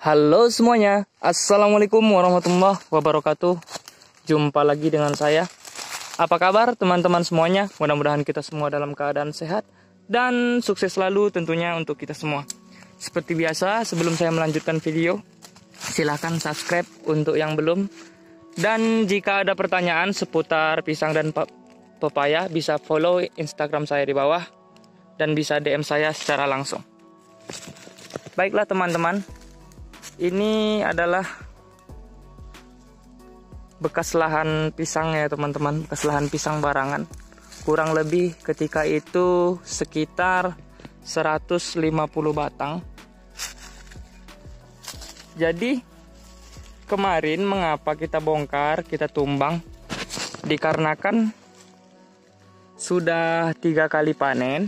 Halo semuanya, Assalamualaikum warahmatullahi wabarakatuh. Jumpa lagi dengan saya. Apa kabar teman-teman semuanya? Mudah-mudahan kita semua dalam keadaan sehat dan sukses selalu tentunya untuk kita semua. Seperti biasa, sebelum saya melanjutkan video, silahkan subscribe untuk yang belum. Dan jika ada pertanyaan seputar pisang dan pepaya, bisa follow Instagram saya di bawah dan bisa DM saya secara langsung. Baiklah teman-teman, ini adalah bekas lahan pisang ya teman-teman, bekas lahan pisang barangan. Kurang lebih ketika itu sekitar 150 batang. Jadi kemarin mengapa kita bongkar, kita tumbang? Dikarenakan sudah 3 kali panen.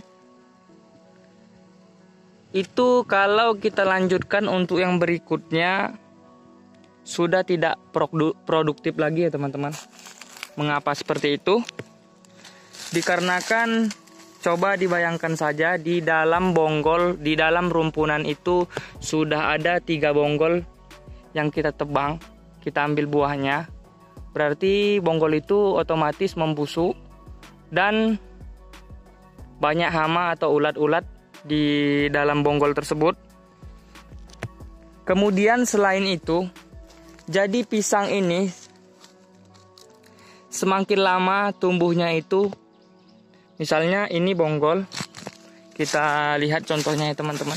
Itu kalau kita lanjutkan untuk yang berikutnya sudah tidak produktif lagi ya teman-teman. Mengapa seperti itu? Dikarenakan coba dibayangkan saja di dalam bonggol, di dalam rumpunan itu sudah ada 3 bonggol yang kita tebang, kita ambil buahnya. Berarti bonggol itu otomatis membusuk dan banyak hama atau ulat-ulat di dalam bonggol tersebut. Kemudian selain itu, jadi pisang ini semakin lama tumbuhnya itu, misalnya ini bonggol, kita lihat contohnya ya teman-teman.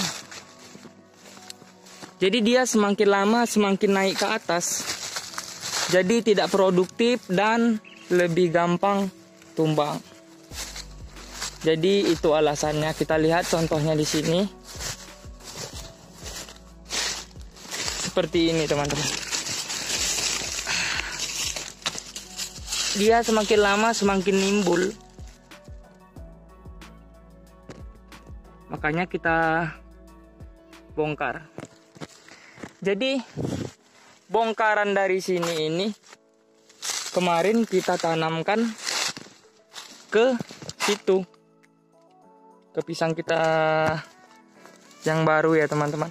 Jadi dia semakin lama semakin naik ke atas, jadi tidak produktif dan lebih gampang tumbang. Jadi itu alasannya. Kita lihat contohnya di sini. Seperti ini teman-teman. Dia semakin lama semakin nimbul. Makanya kita bongkar. Jadi bongkaran dari sini ini kemarin kita tanamkan ke situ, ke pisang kita yang baru ya teman-teman.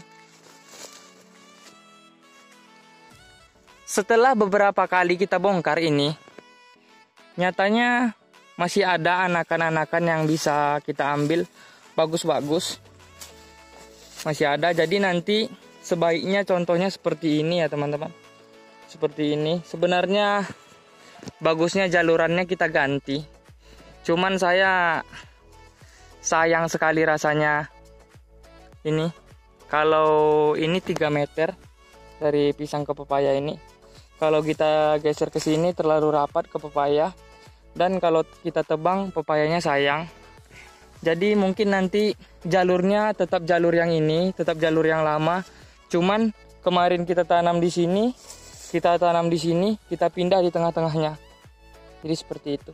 Setelah beberapa kali kita bongkar ini, nyatanya masih ada anakan-anakan yang bisa kita ambil bagus-bagus. Masih ada, jadi nanti sebaiknya contohnya seperti ini ya teman-teman. Seperti ini. Sebenarnya bagusnya jalurannya kita ganti. Cuman saya sayang sekali rasanya ini. Kalau ini 3 meter dari pisang ke pepaya ini. Kalau kita geser ke sini terlalu rapat ke pepaya. Dan kalau kita tebang pepayanya sayang. Jadi mungkin nanti jalurnya tetap jalur yang ini, tetap jalur yang lama. Cuman kemarin kita tanam di sini, kita tanam di sini, kita pindah di tengah-tengahnya. Jadi seperti itu.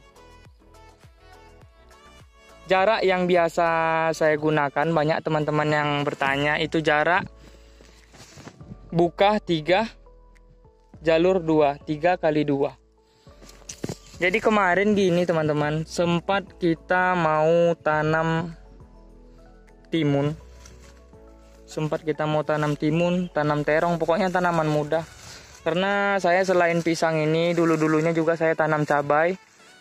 Jarak yang biasa saya gunakan, banyak teman-teman yang bertanya, itu jarak buka 3, jalur 2, 3 kali 2. Jadi kemarin gini teman-teman, sempat kita mau tanam timun. Sempat kita mau tanam timun, tanam terong, pokoknya tanaman muda. Karena saya selain pisang ini, dulu-dulunya juga saya tanam cabai.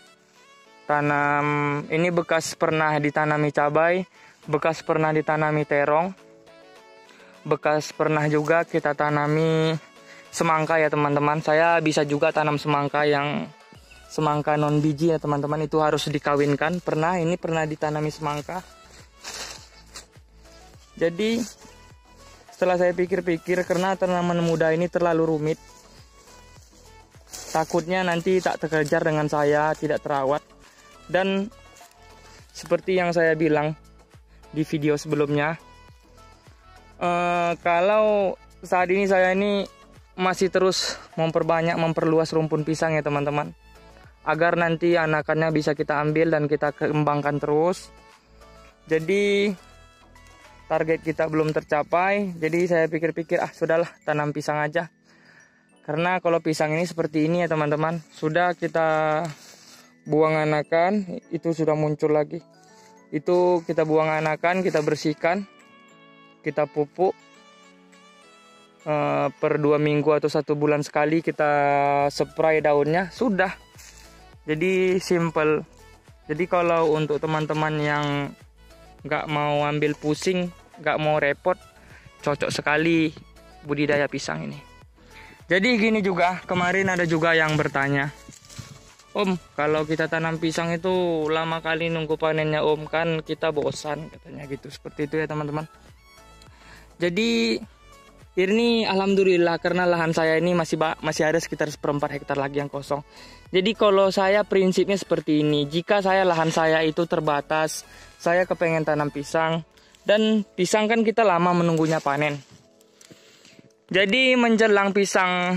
Ini bekas pernah ditanami cabai, bekas pernah ditanami terong, bekas pernah juga kita tanami semangka ya teman-teman. Saya bisa juga tanam semangka yang semangka non biji ya teman-teman, itu harus dikawinkan. Ini pernah ditanami semangka. Jadi setelah saya pikir-pikir, karena tanaman muda ini terlalu rumit, takutnya nanti tak terkejar dengan saya, tidak terawat. Dan seperti yang saya bilang di video sebelumnya, kalau saat ini saya ini masih terus memperluas rumpun pisang ya teman-teman, agar nanti anakannya bisa kita ambil dan kita kembangkan terus. Jadi target kita belum tercapai, jadi saya pikir-pikir sudahlah tanam pisang aja. Karena kalau pisang ini seperti ini ya teman-teman, sudah kita buang anakan, itu sudah muncul lagi. Itu kita buang anakan, kita bersihkan, kita pupuk. per 2 minggu atau 1 bulan sekali kita spray daunnya sudah. Jadi simple. Jadi kalau untuk teman-teman yang nggak mau ambil pusing, nggak mau repot, cocok sekali budidaya pisang ini. Jadi gini juga, kemarin ada juga yang bertanya, Om, kalau kita tanam pisang itu lama kali nunggu panennya Om, kan kita bosan katanya gitu. Seperti itu ya teman-teman. Jadi ini alhamdulillah karena lahan saya ini masih ada sekitar 1/4 hektar lagi yang kosong. Jadi kalau saya prinsipnya seperti ini, jika lahan saya itu terbatas, saya kepengen tanam pisang, dan pisang kan kita lama menunggunya panen. Jadi menjelang pisang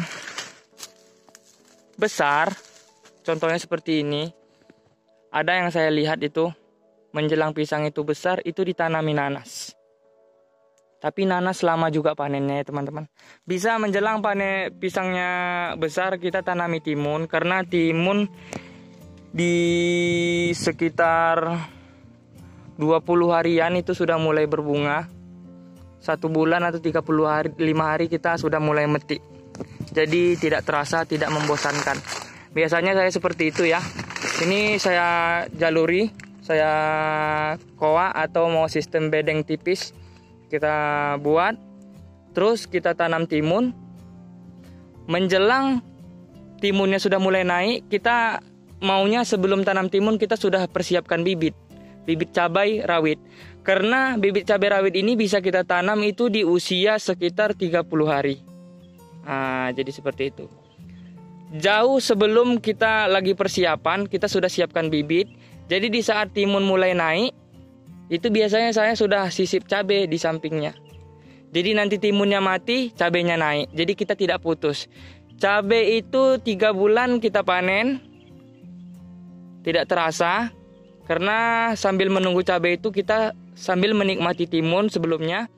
besar, contohnya seperti ini, ada yang saya lihat itu menjelang pisang itu besar itu ditanami nanas. Tapi nanas lama juga panennya ya teman-teman. Bisa menjelang panen pisangnya besar kita tanami timun, karena timun di sekitar 20 harian itu sudah mulai berbunga. 1 bulan atau 5 hari kita sudah mulai metik. Jadi tidak terasa, tidak membosankan. Biasanya saya seperti itu ya. Ini saya jaluri, saya koa atau mau sistem bedeng tipis. Kita buat, terus kita tanam timun. Menjelang timunnya sudah mulai naik, kita maunya sebelum tanam timun kita sudah persiapkan bibit cabai rawit. Karena bibit cabai rawit ini bisa kita tanam itu di usia sekitar 30 hari. Nah, jadi seperti itu. Jauh sebelum kita lagi persiapan, kita sudah siapkan bibit. Jadi di saat timun mulai naik, itu biasanya saya sudah sisip cabai di sampingnya. Jadi nanti timunnya mati, cabainya naik. Jadi kita tidak putus. Cabai itu 3 bulan kita panen. Tidak terasa. Karena sambil menunggu cabai itu kita sambil menikmati timun sebelumnya.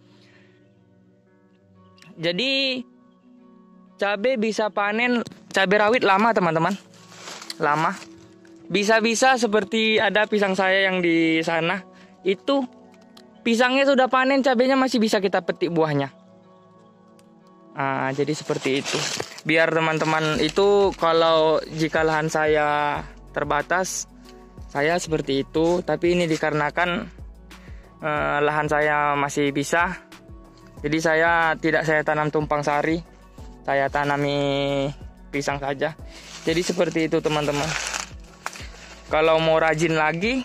Jadi cabai bisa panen, cabai rawit lama teman-teman. Lama. Bisa-bisa seperti ada pisang saya yang di sana. Itu pisangnya sudah panen, cabenya masih bisa kita petik buahnya. Nah, jadi seperti itu. Biar teman-teman itu, kalau jika lahan saya terbatas, saya seperti itu. Tapi ini dikarenakan lahan saya masih bisa, jadi saya tanam tumpang sari, saya tanami pisang saja. Jadi seperti itu teman-teman. Kalau mau rajin lagi,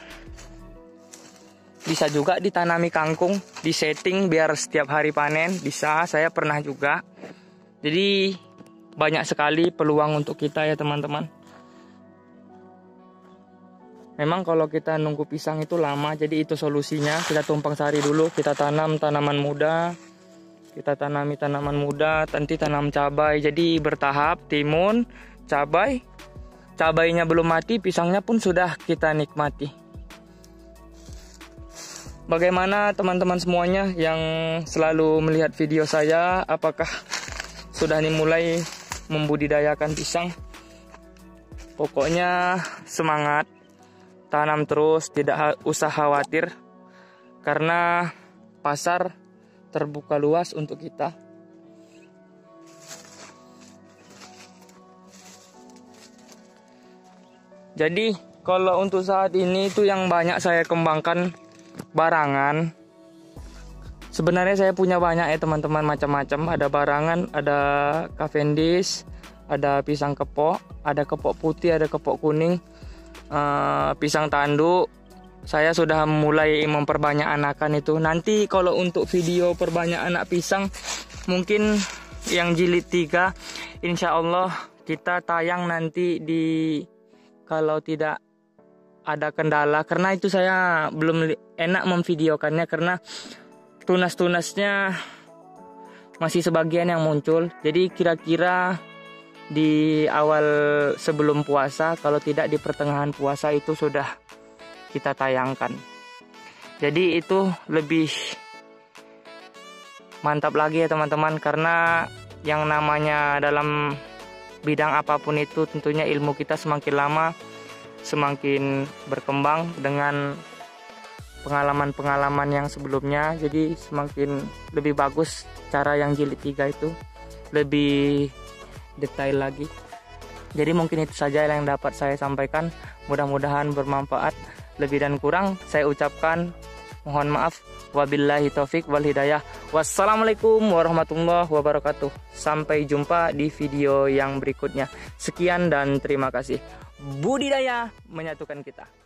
bisa juga ditanami kangkung, disetting biar setiap hari panen, bisa. Saya pernah juga. Jadi banyak sekali peluang untuk kita ya teman-teman. Memang kalau kita nunggu pisang itu lama, jadi itu solusinya. Kita tumpang sari dulu, kita tanam tanaman muda, kita tanami tanaman muda, nanti tanam cabai. Jadi bertahap, timun, cabai. Cabainya belum mati, pisangnya pun sudah kita nikmati. Bagaimana teman-teman semuanya yang selalu melihat video saya, apakah sudah dimulai membudidayakan pisang? Pokoknya semangat, tanam terus, tidak usah khawatir, karena pasar terbuka luas untuk kita. Jadi kalau untuk saat ini itu yang banyak saya kembangkan barangan. Sebenarnya saya punya banyak ya teman-teman, macam-macam. Ada barangan, ada Cavendish, ada pisang kepok, ada kepok putih, ada kepok kuning, pisang tanduk. Saya sudah mulai memperbanyak anakan itu. Nanti kalau untuk video perbanyak anak pisang, mungkin yang jilid 3, insya Allah kita tayang nanti kalau tidak ada kendala, karena itu saya belum enak memvideokannya karena tunas-tunasnya masih sebagian yang muncul. Jadi kira-kira di awal sebelum puasa, kalau tidak di pertengahan puasa itu sudah kita tayangkan. Jadi itu lebih mantap lagi ya teman-teman, karena yang namanya dalam bidang apapun itu tentunya ilmu kita semakin lama semakin berkembang dengan pengalaman-pengalaman yang sebelumnya. Jadi semakin lebih bagus cara yang jilid 3 itu. lebih detail lagi. Jadi mungkin itu saja yang dapat saya sampaikan. Mudah-mudahan bermanfaat. Lebih dan kurang saya ucapkan mohon maaf. Wabillahi taufik wal hidayah. Wassalamualaikum warahmatullahi wabarakatuh. Sampai jumpa di video yang berikutnya. Sekian dan terima kasih. Budidaya menyatukan kita.